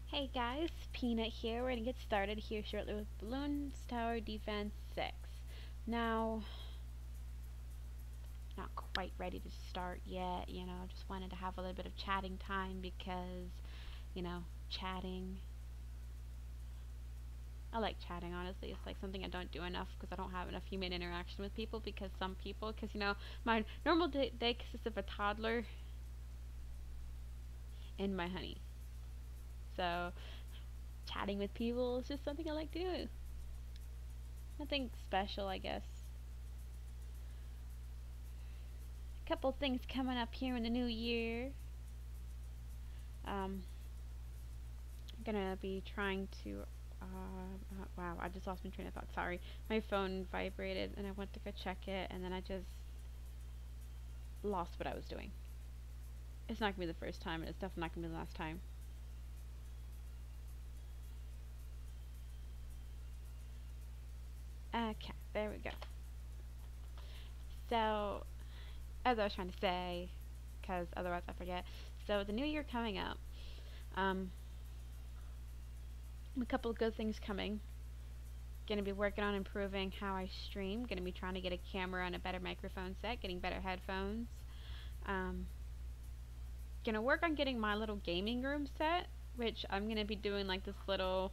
Hey guys, Peanut here. We're gonna get started here shortly with Bloons Tower Defense 6. Now, not quite ready to start yet, just wanted to have a little bit of chatting time because, chatting. I like chatting, honestly. It's like something I don't do enough because I don't have enough human interaction with people because my normal day consists of a toddler and my honey. So, chatting with people is just something I like to do. Nothing special, I guess. Couple things coming up here in the new year. I'm gonna be trying to. Wow, I just lost my train of thought. Sorry, my phone vibrated and I went to go check it, and then I just lost what I was doing. It's not gonna be the first time, and it's definitely not gonna be the last time. Okay, there we go. So, as I was trying to say, because otherwise I forget. So the new year coming up. A couple of good things coming. Gonna be working on improving how I stream. Gonna be trying to get a camera and a better microphone set, getting better headphones. Gonna work on getting my little gaming room set, which I'm gonna be doing like this little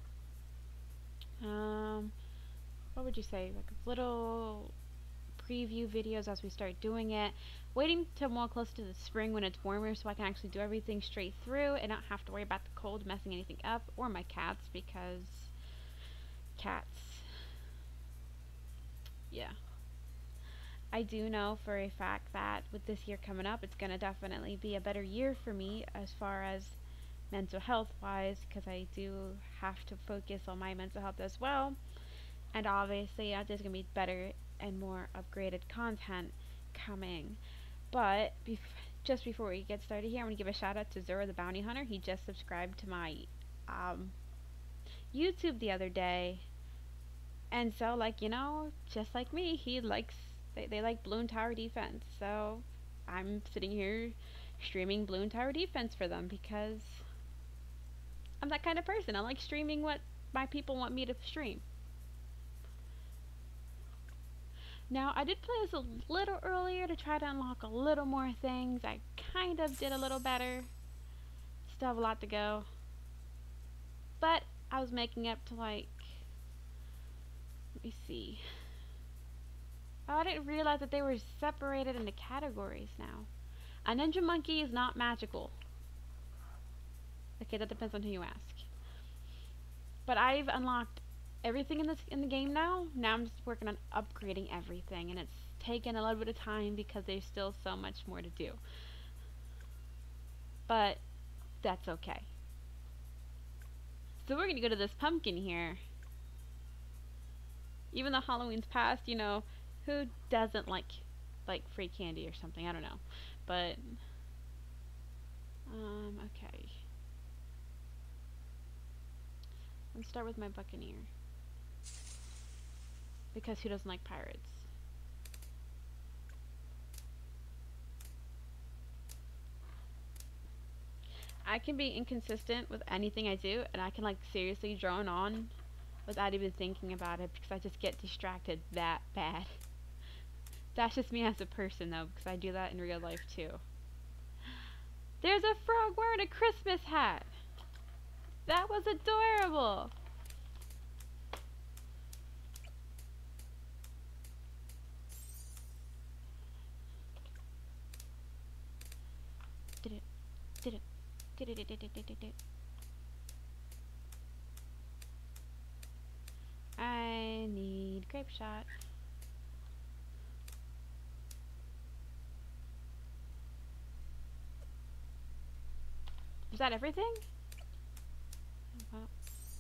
what would you say, like little preview videos as we start doing it, waiting till more close to the spring when it's warmer so I can actually do everything straight through and not have to worry about the cold messing anything up, or my cats, because cats, yeah. I do know for a fact that with this year coming up, it's going to definitely be a better year for me as far as mental health wise, because I do have to focus on my mental health as well. And obviously, there's going to be better and more upgraded content coming. But just before we get started here, I'm going to give a shout out to Zora the Bounty Hunter. He just subscribed to my YouTube the other day. And so, just like me, they like Bloons Tower Defense. So I'm sitting here streaming Bloons Tower Defense for them because I'm that kind of person. I like streaming what my people want me to stream. Now, I did play this a little earlier to try to unlock a little more things. I kind of did a little better. Still have a lot to go. But I was making up to let me see. Oh, I didn't realize that they were separated into categories now. A ninja monkey is not magical. Okay, that depends on who you ask. But I've unlocked everything in the game now. Now I'm just working on upgrading everything, and it's taken a little bit of time because there's still so much more to do. But that's okay. So we're gonna go to this pumpkin here. Even though Halloween's past, who doesn't like free candy or something? I don't know. But okay. Let's start with my buccaneer. Because who doesn't like pirates? I can be inconsistent with anything I do, and I can seriously drone on without even thinking about it because I just get distracted that bad. That's just me as a person though, because I do that in real life too. There's a frog wearing a Christmas hat! That was adorable! Did it. I need grape shot. Is that everything? Well.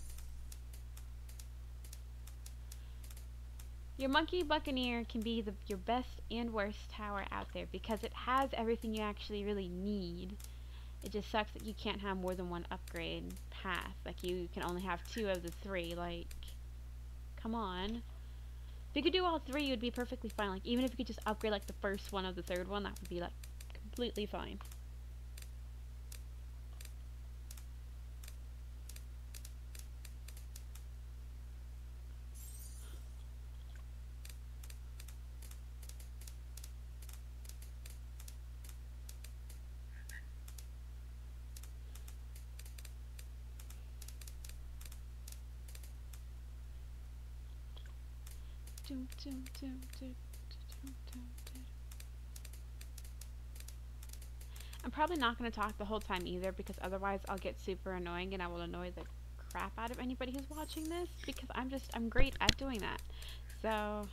Your monkey buccaneer can be your best and worst tower out there because it has everything you actually really need. It just sucks that you can't have more than one upgrade path. Like, you can only have 2 of the 3. Like, come on. If you could do all 3, you would be perfectly fine. Like, even if you could just upgrade, the first one of the 3rd one, that would be, completely fine. I'm probably not going to talk the whole time either because otherwise I'll get super annoying and I will annoy the crap out of anybody who's watching this because I'm great at doing that. So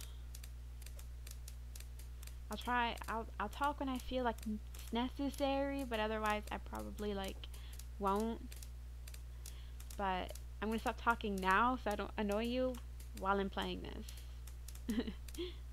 I'll talk when I feel like it's necessary, but otherwise I probably like won't. But I'm gonna stop talking now so I don't annoy you while I'm playing this.